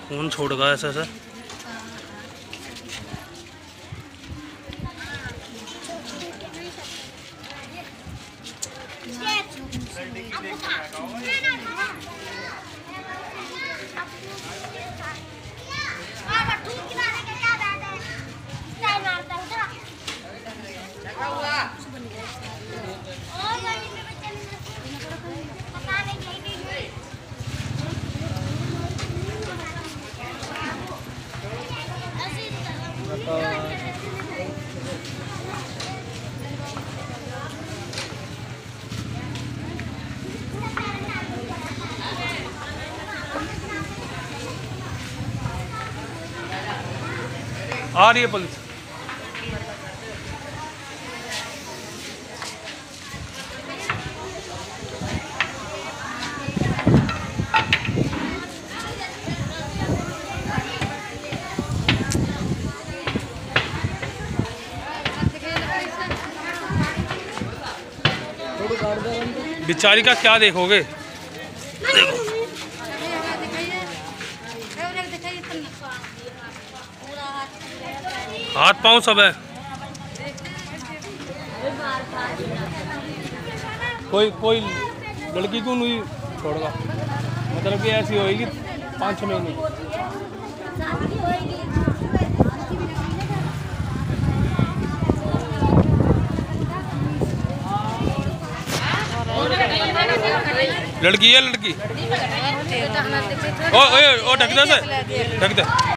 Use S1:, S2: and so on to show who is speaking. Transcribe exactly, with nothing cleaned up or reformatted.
S1: Phone छोड़ गया ऐसा ऐसा। आ रही है पुलिस। बेचारी का क्या देखोगे? हाथ पाँव सब है। कोई कोई लड़की को नहीं छोड़ेगा, मतलब कि ऐसी होएगी पाँच छः महीने। लड़की है लड़की। ओ ओ ढक दे ढक दे।